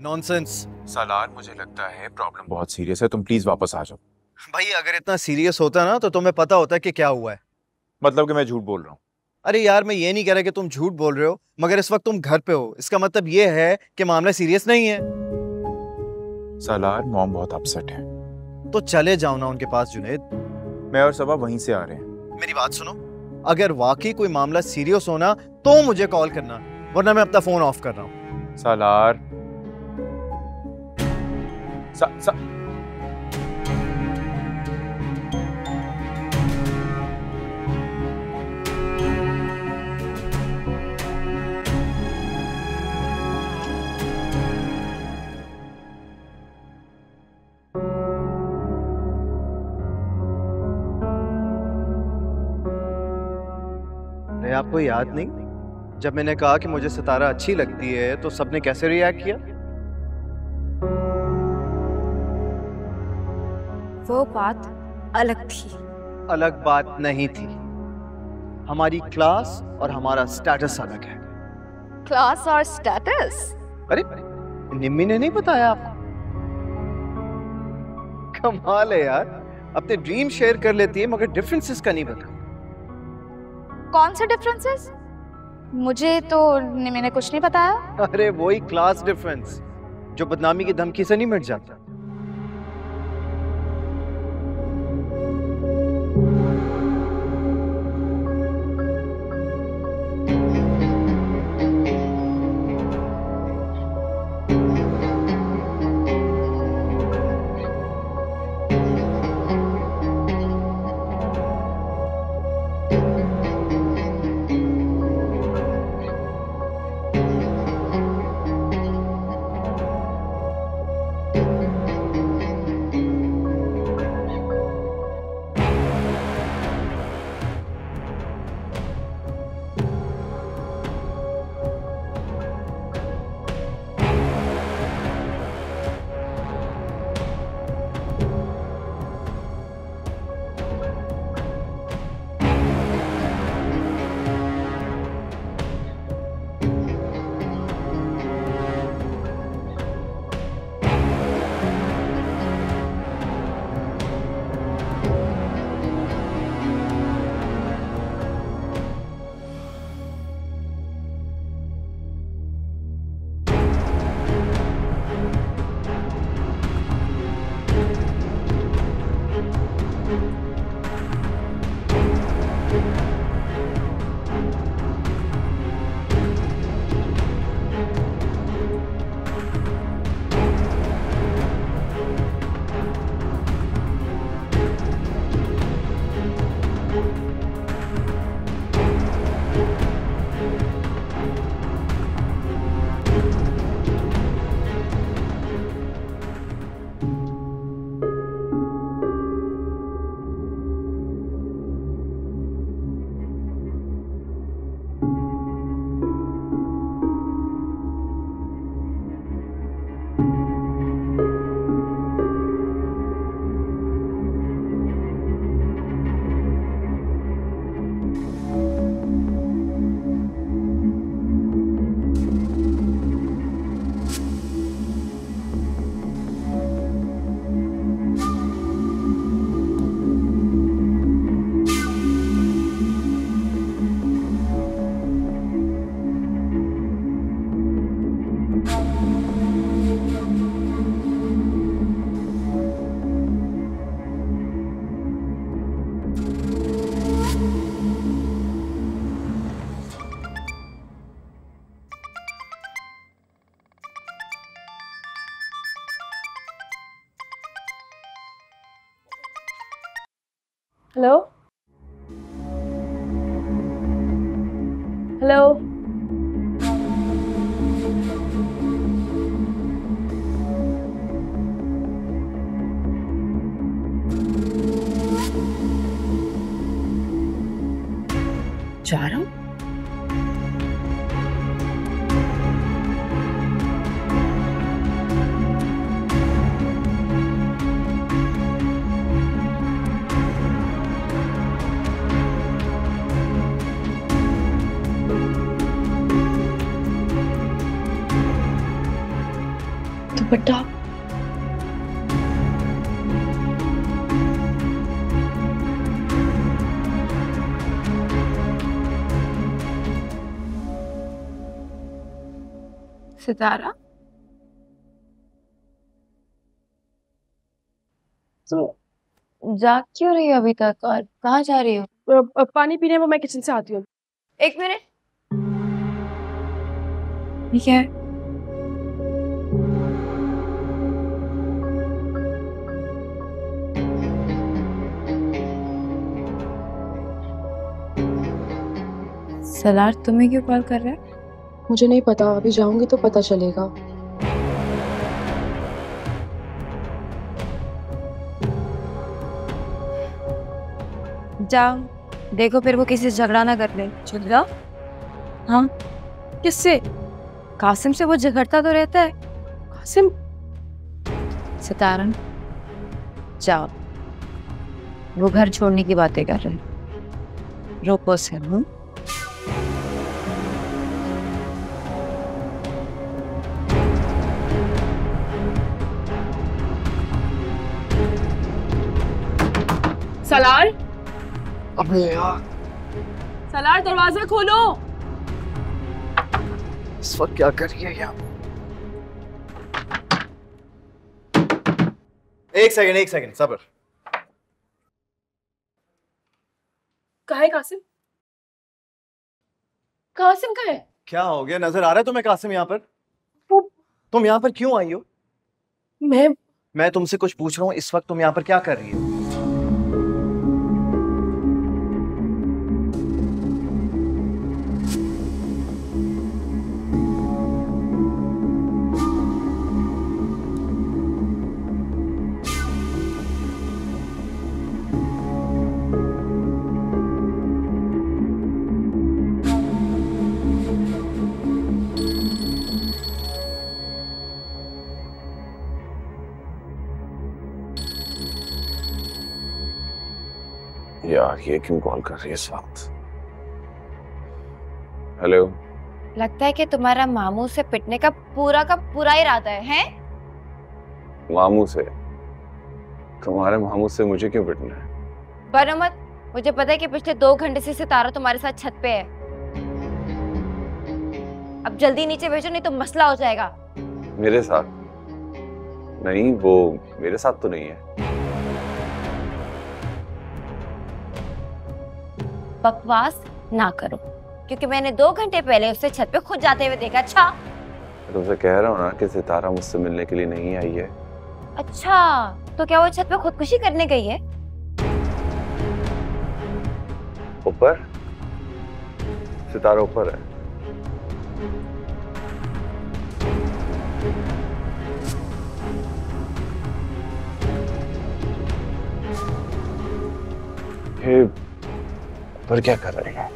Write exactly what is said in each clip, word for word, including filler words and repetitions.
Nonsense. सालार, मुझे लगता है प्रॉब्लम बहुत सीरियस है, तुम प्लीज वापस आ जाओ। भाई अगर इतना सीरियस होता ना तो तुम्हें पता होता कि क्या हुआ है। मतलब कि मैं झूठ बोल रहा हूँ? अरे यार, मैं ये नहीं कह रहा कि तुम झूठ बोल रहे हो, मगर इस वक्त तुम घर पे हो, इसका मतलब ये है कि मामला सीरियस नहीं है। सालार, मॉम बहुत अपसेट है। तो चले जाओ ना उनके पास जुनैद। मैं और सबा वहीं से आ रहे हैं। मेरी बात सुनो, अगर वाकई कोई मामला सीरियस होना तो मुझे कॉल करना, वरना मैं अपना फोन ऑफ कर रहा हूँ। सालार, सा, सा... अरे आपको याद नहीं, जब मैंने कहा कि मुझे सितारा अच्छी लगती है तो सबने कैसे रिएक्ट किया? वो बात अलग थी। अलग बात नहीं थी। हमारी क्लास और हमारा स्टेटस अलग है। क्लास और स्टेटस? अरे निम्मी ने नहीं बताया आपको? कमाल है यार, अपने ड्रीम शेयर कर लेती है मगर डिफरेंसेस का नहीं पता। कौन से डिफरेंसेस? मुझे तो मैंने कुछ नहीं बताया। अरे वही क्लास डिफरेंस जो बदनामी की धमकी से नहीं मिट जाता। हेलो हेलो जा रहा हूँ। दुपट्टा। सितारा, तो जाग क्यों रही हो अभी तक और कहाँ जा रही हो? अ, अ, पानी पीने वो मैं किचन से आती हूँ। एक मिनट। ठीक है। सलार तुम्हें क्यों कॉल कर रहा है? मुझे नहीं पता, अभी जाऊंगी तो पता चलेगा। जाओ देखो फिर वो किसी से झगड़ा ना कर ले। चल जाओ। हाँ किससे? कासिम से वो झगड़ता तो रहता है। कासिम? सितारन जाओ, वो घर छोड़ने की बातें कर रहे हैं। रोको से। हूँ सलार, अबे यार, सलार दरवाजा खोलो। इस वक्त क्या कर रही है यहाँ? एक सेकंड एक सेकंड सब्र। कहाँ है कासिम? कासिम कहाँ है? क्या हो गया? नजर आ रहा है तुम्हें कासिम यहाँ पर? तुम यहाँ पर क्यों आई हो? मैं मैं तुमसे कुछ पूछ रहा हूँ, इस वक्त तुम यहाँ पर क्या कर रही हो? यार ये क्यों कॉल कर रही है इस वक्त? हेलो। लगता है कि तुम्हारा मामू से पिटने का पूरा का पूरा इरादा है, हैं? मामू से? तुम्हारे मामू से मुझे क्यों पिटना है? बनो मत, मुझे पता है कि पिछले दो घंटे से सितारा तुम्हारे साथ छत पे है। अब जल्दी नीचे भेजो नहीं तो मसला हो जाएगा। मेरे साथ? नहीं, वो मेरे साथ तो नहीं है। बकवास ना करो, क्योंकि मैंने दो घंटे पहले उसे छत पे खुद जाते हुए देखा। अच्छा तुमसे कह रहा हूँ ना कि सितारा मुझसे मिलने के लिए नहीं आई है। अच्छा, तो क्या वो छत पे खुदकुशी करने गई है? ऊपर? सितारा ऊपर है। ये ऊपर क्या कर रहे हैं?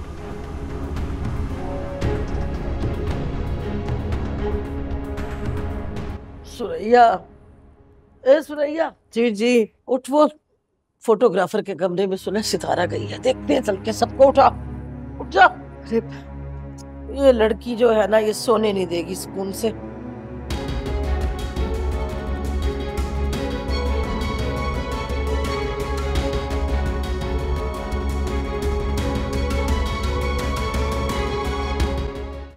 सुरैया, ए सुरैया। जी जी, उठ। वो फोटोग्राफर के कमरे में सुना सितारा गई है, देखते हैं चल के। सबको उठा, उठ जा। अरे ये लड़की जो है ना, ये सोने नहीं देगी सुकून से।